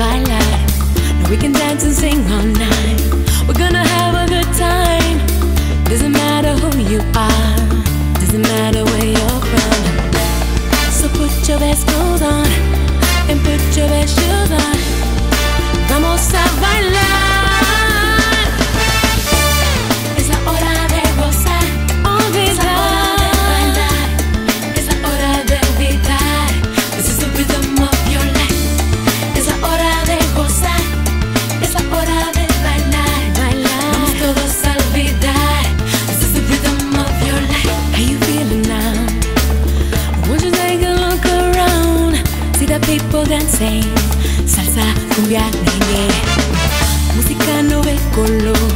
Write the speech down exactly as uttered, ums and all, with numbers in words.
bailar. No, we can dance and sing all night. We're gonna have a good time. Doesn't matter who you are, doesn't matter where you're from. So put your best clothes on and put your best shoes on. Vamos a bailar. Es la hora de gozar, olvidar. Es la hora de bailar, es la hora de olvidar. This is the rhythm of your life. Es la hora de gozar, es la hora de bailar, bailar. Vamos todos a olvidar. This is the rhythm of your life. How you feeling now? Won't you take a look around? See the people dancing. Salsa, cumbia, merengue. Música no ve color.